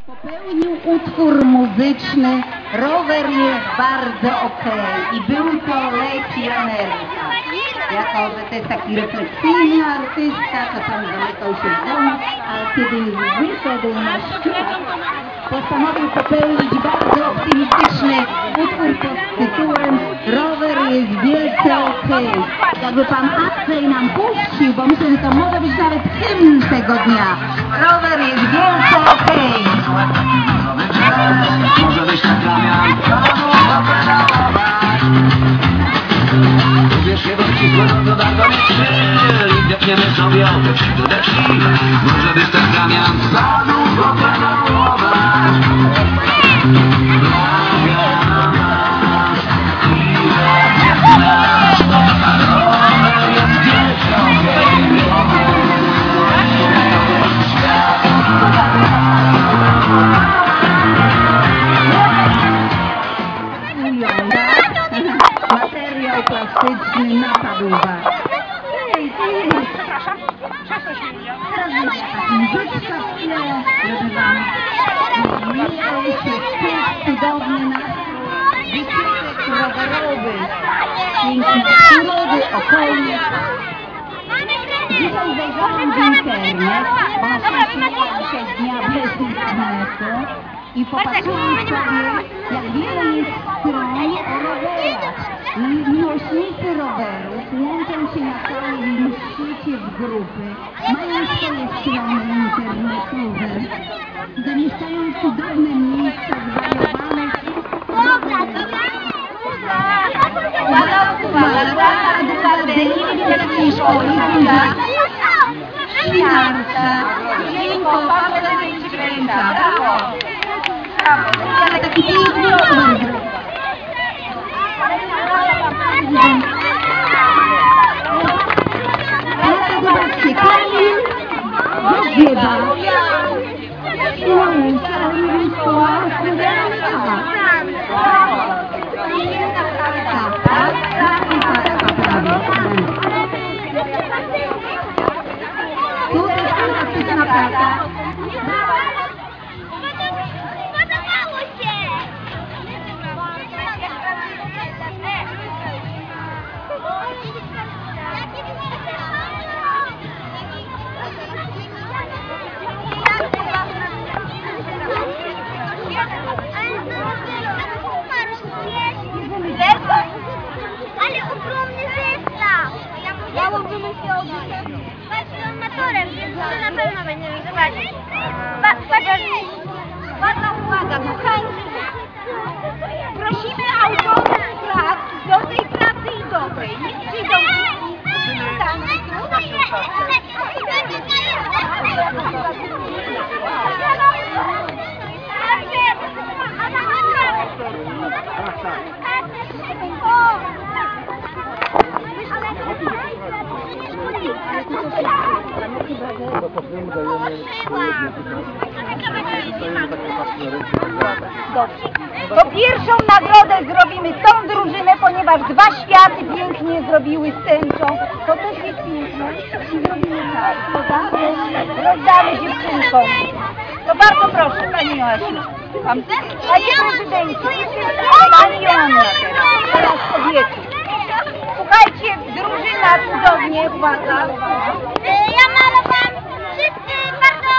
Popełnił utwór muzyczny Rower jest bardzo okej i był to Lech Janelka. Jako, że to jest taki refleksyjny artysta, czasami zamykał się w domu, a kiedy już wyszedł na świat, postanowił popełnić bardzo optymistyczny utwór pod tytułem Rower jest wielce okej. Jakby pan Andrzej nam puścił, bo myślę, że to może być nawet hymn tego dnia. Rower jest wielce okej. Może być tak Damian, wiesz, się wróci złożą do bardzo liczy i wdepniemy sobie oddech do deszki. Może być tak Damian, za długo pedalować. Materiał plastyczny napadł was. Przepraszam, przestań się mnie. Teraz będzie taka muzyczka w tle, żeby wam miał się cudowny nastrój, wycieczek rowerowych, pięknej przyrody, okolic. Dzisiaj zajrzałam w internet, bo na szczęście nie ma dzisiaj dnia bez internetu i popatrzyłam sobie, jak wiele jest stron o rowerach. Miłośnicy rowerów łączą się na całym świecie w grupy, mają swoje strony internetowe, zamieszczają cudowne miejsca zwariowane. Taki piękny rower. Ale zobaczcie, Kamil wygrzewa. Tu jest fantastyczna praca. Ale ogromny zestaw! Ja bym wymyślał transformatorem, więc to na pewno będzie wygrać. Uwaga, kochani! Prosimy autorów prac do tej pracy i dobrej. Niech przyjdą tam. Dobrze. To pierwszą nagrodę zrobimy tą drużynę, ponieważ dwa światy pięknie zrobiły z tęczą. To też jest piękne. I zrobimy tak. Rozdamy dziewczynkom. To bardzo proszę, Pani Joasiu. Panie prezydencie, Pani Joanna teraz kobiety. Słuchajcie, drużyna cudownie, uwaga. Ja malowałam wszyscy bardzo...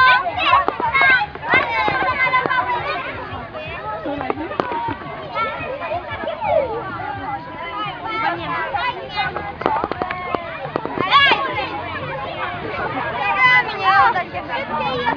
Nie uda się.